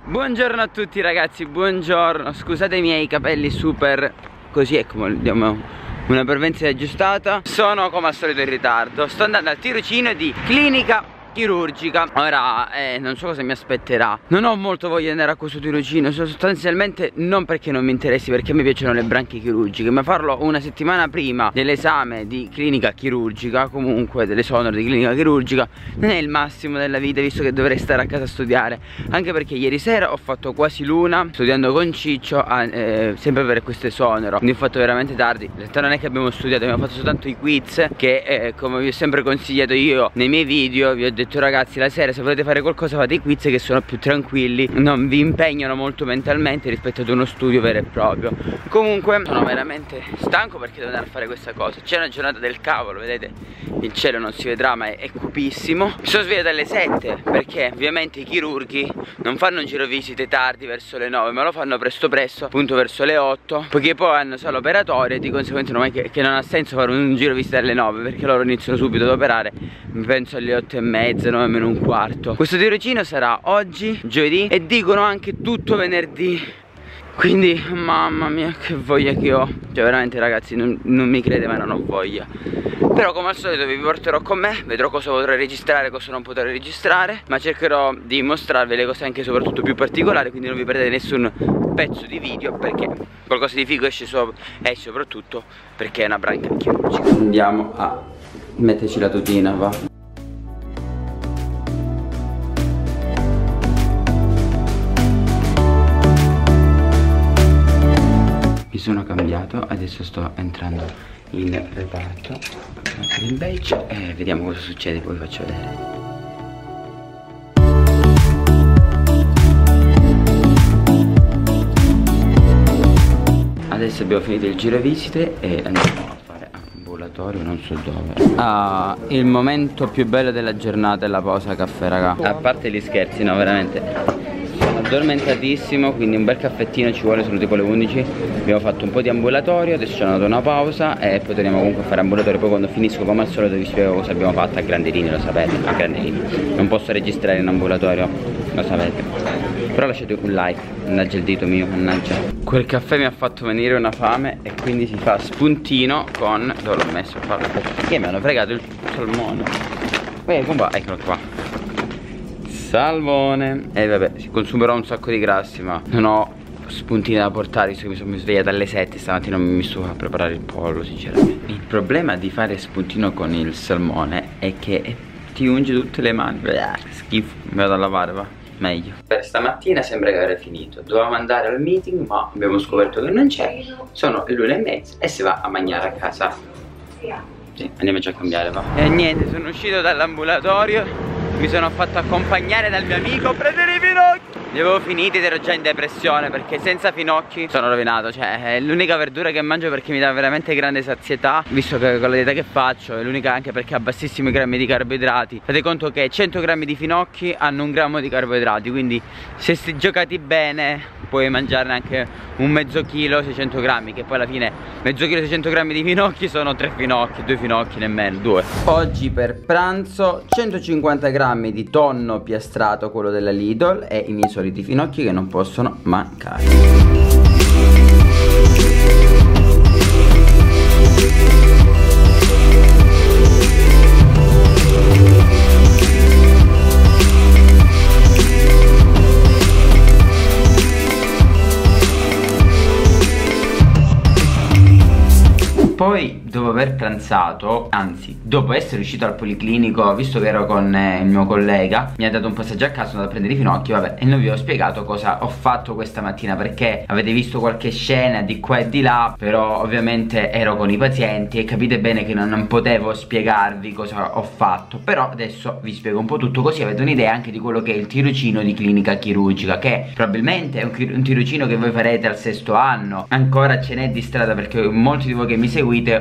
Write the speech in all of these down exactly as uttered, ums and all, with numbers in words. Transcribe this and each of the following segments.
Buongiorno a tutti ragazzi, buongiorno. Scusate i miei capelli super così, ecco, diamo una prevenzione aggiustata. Sono come al solito in ritardo. Sto andando al tirocinio di clinica chirurgica. Ora eh, non so cosa mi aspetterà. Non ho molto voglia di andare a questo tirocinio, sostanzialmente non perché non mi interessi, perché mi piacciono le branche chirurgiche, ma farlo una settimana prima dell'esame di clinica chirurgica, comunque dell'esonero di clinica chirurgica, non è il massimo della vita, visto che dovrei stare a casa a studiare. Anche perché ieri sera ho fatto quasi l'una studiando con Ciccio a, eh, sempre per questo esonero, quindi ho fatto veramente tardi. In realtà non è che abbiamo studiato, abbiamo fatto soltanto i quiz che eh, come vi ho sempre consigliato io nei miei video, vi ho detto ragazzi, la sera se volete fare qualcosa fate i quiz che sono più tranquilli, non vi impegnano molto mentalmente rispetto ad uno studio vero e proprio. Comunque sono veramente stanco perché devo andare a fare questa cosa. C'è una giornata del cavolo, vedete il cielo non si vedrà ma è, è cupissimo. Mi sono svegliato alle sette perché ovviamente i chirurghi non fanno un giro visite tardi verso le nove, ma lo fanno presto presto, appunto verso le otto, poiché poi hanno sala operatoria e di conseguenza non è che, che non ha senso fare un giro visite alle nove, perché loro iniziano subito ad operare, penso alle otto e mezza, nove meno un quarto. Questo tirocinio sarà oggi, giovedì, e dicono anche tutto venerdì. Quindi mamma mia che voglia che ho. Cioè veramente ragazzi non, non mi crede ma non ho voglia. Però come al solito vi porterò con me, vedrò cosa potrò registrare, cosa non potrò registrare, ma cercherò di mostrarvi le cose anche soprattutto più particolari, quindi non vi perdete nessun pezzo di video, perché qualcosa di figo esce, so e soprattutto perché è una branca chirurgica. Andiamo a metterci la tutina, va. Mi sono cambiato, adesso sto entrando in reparto, mettere il badge e vediamo cosa succede, poi vi faccio vedere. Adesso abbiamo finito il giro visite e andiamo a fare ambulatorio, non so dove. Ah, il momento più bello della giornata è la pausa caffè, raga. A parte gli scherzi, no, veramente addormentatissimo, quindi un bel caffettino ci vuole, sono tipo le undici. Abbiamo fatto un po' di ambulatorio, adesso ci hanno dato una pausa e poi torniamo comunque a fare ambulatorio. Poi quando finisco come al solito vi spiego cosa abbiamo fatto a grandi linee, lo sapete, a grandi linee. Non posso registrare in ambulatorio, lo sapete. Però lasciate un like, mannaggia il dito mio, mannaggia. Quel caffè mi ha fatto venire una fame e quindi si fa spuntino con... dove l'ho messo qua? Che mi hanno fregato il salmone. Beh, com'è? Eccolo qua. Salmone. E eh, vabbè, si consumerò un sacco di grassi, ma non ho spuntini da portare, visto che mi sono svegliata alle sette. Stamattina mi sto a preparare il pollo, sinceramente. Il problema di fare spuntino con il salmone è che ti unge tutte le mani. Blah, schifo. Mi vado a lavare, va? Meglio. Per stamattina sembra che avrei finito. Dovevamo andare al meeting, ma abbiamo scoperto che non c'è. Sono le l'una e mezza e si va a mangiare a casa. Sì, andiamo già a cambiare, va. E niente, sono uscito dall'ambulatorio. Mi sono fatto accompagnare dal mio amico a prendere i finocchi. Li avevo finiti ed ero già in depressione, perché senza finocchi sono rovinato. Cioè è l'unica verdura che mangio perché mi dà veramente grande sazietà, visto che con la dieta che faccio è l'unica, anche perché ha bassissimi grammi di carboidrati. Fate conto che cento grammi di finocchi hanno un grammo di carboidrati, quindi se si giocati bene puoi mangiarne anche un mezzo chilo, seicento grammi, che poi alla fine mezzo chilo, seicento grammi di finocchi sono tre finocchi, due finocchi nemmeno, due. Oggi per pranzo centocinquanta grammi di tonno piastrato, quello della Lidl, e i miei soliti finocchi che non possono mancare. Poi dopo aver pranzato, anzi dopo essere uscito al policlinico, visto che ero con eh, il mio collega, mi ha dato un passaggio a casa, sono andato a prendere i finocchi, vabbè, e non vi ho spiegato cosa ho fatto questa mattina, perché avete visto qualche scena di qua e di là, però ovviamente ero con i pazienti e capite bene che non, non potevo spiegarvi cosa ho fatto. Però adesso vi spiego un po' tutto, così avete un'idea anche di quello che è il tirocinio di clinica chirurgica, che probabilmente è un, un tirocinio che voi farete al sesto anno. Ancora ce n'è di strada, perché molti di voi che mi seguite o siete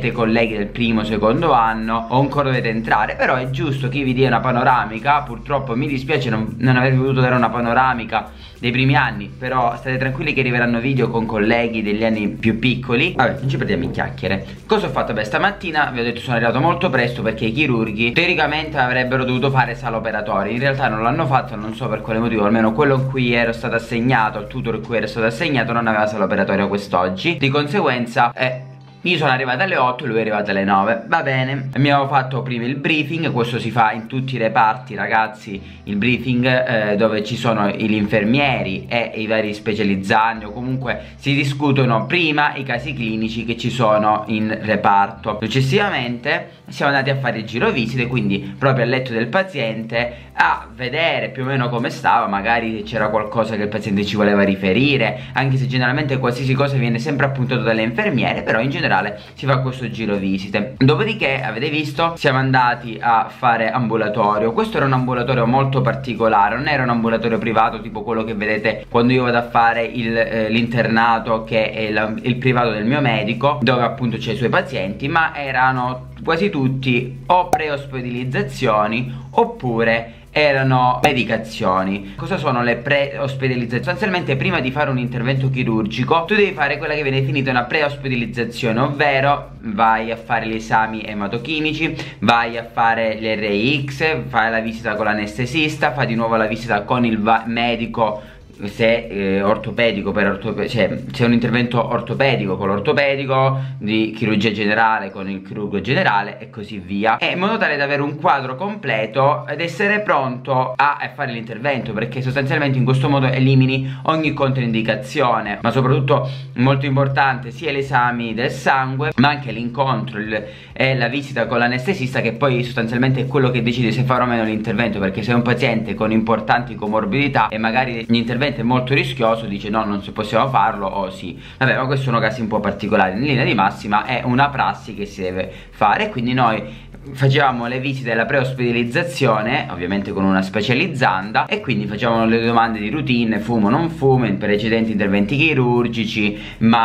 siete colleghi del primo, secondo anno o ancora dovete entrare, però è giusto che vi dia una panoramica. Purtroppo mi dispiace non, non avervi voluto dare una panoramica dei primi anni, però state tranquilli che arriveranno video con colleghi degli anni più piccoli. Vabbè, non ci perdiamo in chiacchiere. Cosa ho fatto? Beh, stamattina vi ho detto sono arrivato molto presto perché i chirurghi teoricamente avrebbero dovuto fare sala operatoria, in realtà non l'hanno fatto, non so per quale motivo, almeno quello in cui ero stato assegnato, il tutor in cui ero stato assegnato non aveva sala operatoria quest'oggi, di conseguenza eh, io sono arrivato alle otto e lui è arrivato alle nove. Va bene, abbiamo fatto prima il briefing. Questo si fa in tutti i reparti, ragazzi. Il briefing eh, dove ci sono gli infermieri e i vari specializzandi, o comunque si discutono prima i casi clinici che ci sono in reparto. Successivamente siamo andati a fare il giro visite, quindi proprio al letto del paziente, a vedere più o meno come stava, magari c'era qualcosa che il paziente ci voleva riferire, anche se generalmente qualsiasi cosa viene sempre appuntato dalle infermiere, però in generale si fa questo giro visite. Dopodiché, avete visto, siamo andati a fare ambulatorio. Questo era un ambulatorio molto particolare, non era un ambulatorio privato tipo quello che vedete quando io vado a fare eh, l'internato, che è la, il privato del mio medico, dove appunto c'è i suoi pazienti, ma erano quasi tutti o preospedalizzazioni oppure erano medicazioni. Cosa sono le pre-ospedalizzazioni? Sostanzialmente prima di fare un intervento chirurgico tu devi fare quella che viene definita una pre-ospedalizzazione, ovvero vai a fare gli esami ematochimici, vai a fare gli R I X, fai la visita con l'anestesista, fai di nuovo la visita con il medico se eh, ortopedico per ortopedico, cioè c'è un intervento ortopedico con l'ortopedico, di chirurgia generale con il chirurgo generale e così via, e in modo tale da avere un quadro completo ed essere pronto a, a fare l'intervento, perché sostanzialmente in questo modo elimini ogni controindicazione. Ma soprattutto molto importante sia gli esami del sangue, ma anche l'incontro e la visita con l'anestesista, che poi sostanzialmente è quello che decide se fare o meno l'intervento, perché se è un paziente con importanti comorbidità e magari l'intervento è molto rischioso, dice no, non possiamo farlo, o sì. Vabbè, ma questi sono casi un po' particolari. In linea di massima è una prassi che si deve fare, quindi noi facevamo le visite della preospedalizzazione, ovviamente con una specializzanda, e quindi facevamo le domande di routine: fumo, non fumo, in precedenti interventi chirurgici,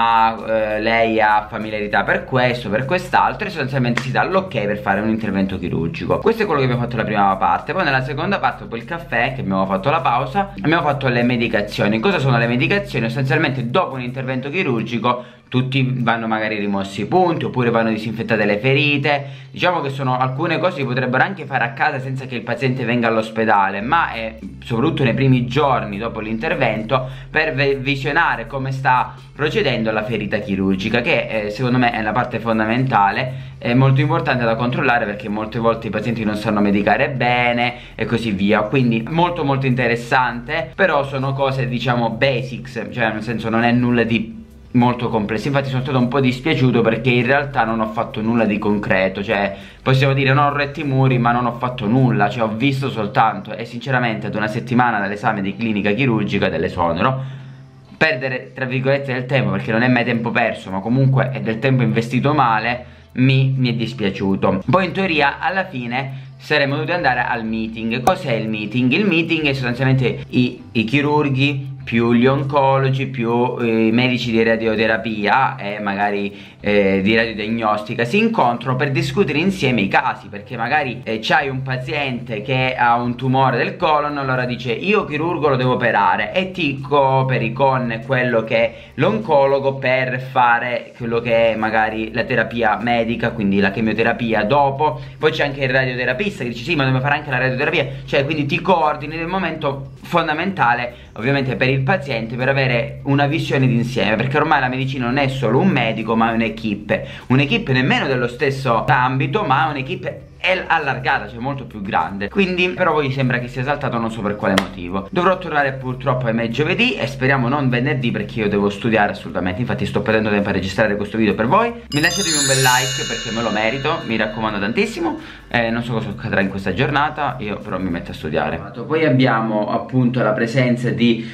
ma eh, lei ha familiarità per questo, per quest'altro, e sostanzialmente si dà l'ok per fare un intervento chirurgico. Questo è quello che abbiamo fatto nella prima parte. Poi nella seconda parte, dopo il caffè, che abbiamo fatto la pausa, abbiamo fatto le medicazioni. Cosa sono le medicazioni? Sostanzialmente dopo un intervento chirurgico tutti vanno magari rimossi i punti, oppure vanno disinfettate le ferite. Diciamo che sono alcune cose che potrebbero anche fare a casa senza che il paziente venga all'ospedale, ma è soprattutto nei primi giorni dopo l'intervento, per visionare come sta procedendo la ferita chirurgica, che eh, secondo me è la parte fondamentale, è molto importante da controllare, perché molte volte i pazienti non sanno medicare bene e così via. Quindi molto molto interessante, però sono cose diciamo basics, cioè nel senso non è nulla di molto complesso. Infatti sono stato un po' dispiaciuto perché in realtà non ho fatto nulla di concreto, cioè possiamo dire non ho retto i muri ma non ho fatto nulla, cioè ho visto soltanto, e sinceramente ad una settimana dall'esame di clinica chirurgica dell'esonero, perdere tra virgolette del tempo, perché non è mai tempo perso ma comunque è del tempo investito male, mi, mi è dispiaciuto. Poi in teoria alla fine saremmo dovuti andare al meeting. Cos'è il meeting? Il meeting è sostanzialmente i, i chirurghi più gli oncologi più eh, i medici di radioterapia e magari eh, di radiodiagnostica si incontrano per discutere insieme i casi, perché magari eh, c'hai un paziente che ha un tumore del colon, allora dice io chirurgo lo devo operare, e ti cooperi con quello che è l'oncologo per fare quello che è magari la terapia medica, quindi la chemioterapia dopo. Poi c'è anche il radioterapista che dice sì ma dobbiamo fare anche la radioterapia, cioè quindi ti coordini nel momento fondamentale ovviamente per il paziente, per avere una visione d'insieme, perché ormai la medicina non è solo un medico ma è un'equipe, un'equipe nemmeno dello stesso ambito ma un'equipe è allargata, cioè molto più grande. Quindi però voi sembra che sia saltato, non so per quale motivo. Dovrò tornare purtroppo ahimè giovedì e speriamo non venerdì, perché io devo studiare assolutamente. Infatti sto perdendo tempo a registrare questo video per voi. Mi lasciatemi un bel like perché me lo merito, mi raccomando tantissimo. eh, Non so cosa accadrà in questa giornata, io però mi metto a studiare. Poi abbiamo appunto la presenza di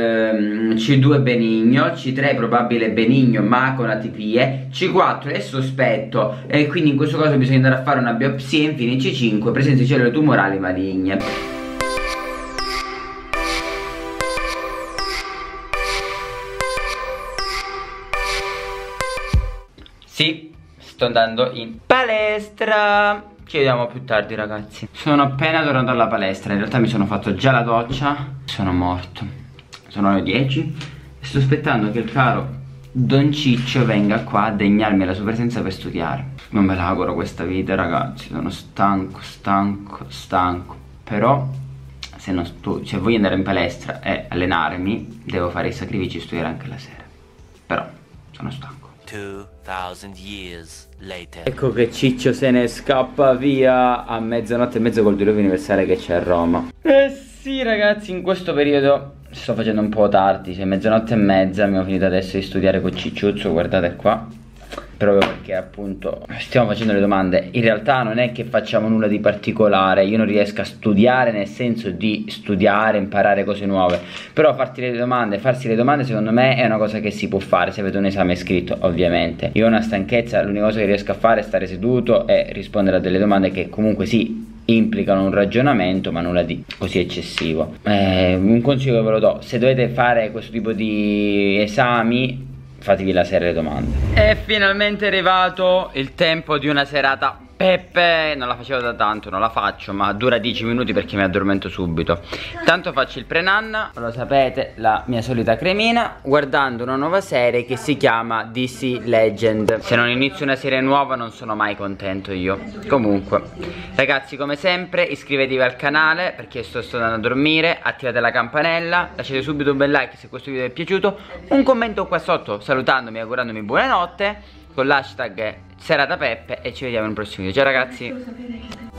ehm, C due benigno, C tre probabile benigno ma con atipie, C quattro è sospetto e quindi in questo caso bisogna andare a fare una biopsia. Infine C cinque presenza di cellule tumorali maligne. Sì, sto andando in palestra. Ci vediamo più tardi ragazzi. Sono appena tornato alla palestra. In realtà mi sono fatto già la doccia. Sono morto. Sono le dieci e sto aspettando che il caro Don Ciccio venga qua a degnarmi la sua presenza per studiare. Non me la auguro questa vita ragazzi. Sono stanco, stanco, stanco. Però se, non stu se voglio andare in palestra e allenarmi, devo fare i sacrifici e studiare anche la sera. Però sono stanco. duemila years later. Ecco che Ciccio se ne scappa via a mezzanotte e mezzo col diluvio universale che c'è a Roma. Eh sì ragazzi, in questo periodo sto facendo un po' tardi, cioè mezzanotte e mezza. Abbiamo finito adesso di studiare con Cicciuzzo, guardate qua. Proprio perché appunto stiamo facendo le domande. In realtà non è che facciamo nulla di particolare. Io non riesco a studiare nel senso di studiare, imparare cose nuove. Però farti le domande, farsi le domande secondo me è una cosa che si può fare se avete un esame scritto, ovviamente. Io ho una stanchezza, l'unica cosa che riesco a fare è stare seduto e rispondere a delle domande che comunque sì, implicano un ragionamento ma nulla di così eccessivo. eh, Un consiglio che ve lo do: se dovete fare questo tipo di esami, fatevi la sera le domande. È finalmente arrivato il tempo di una serata Peppe. Non la facevo da tanto, non la faccio, ma dura dieci minuti perché mi addormento subito. Tanto faccio il pre-nanna, lo sapete, la mia solita cremina, guardando una nuova serie che si chiama D C Legend. Se non inizio una serie nuova non sono mai contento io. Comunque ragazzi, come sempre iscrivetevi al canale perché sto, sto andando a dormire. Attivate la campanella, lasciate subito un bel like se questo video vi è piaciuto. Un commento qua sotto salutandomi e augurandomi buonanotte con l'hashtag serata Peppe e ci vediamo in un prossimo video. Ciao ragazzi.